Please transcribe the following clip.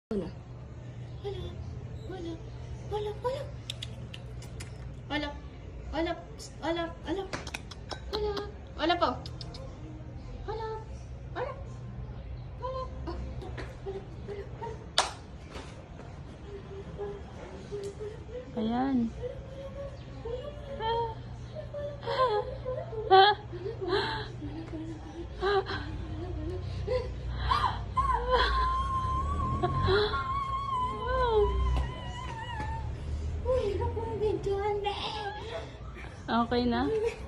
Wala. Wala. Wala. Wala. Wala. Wala. Wala. Wala. Wala. Wala. Wala po. Wala. Wala. Wala. Ayan. Okay na?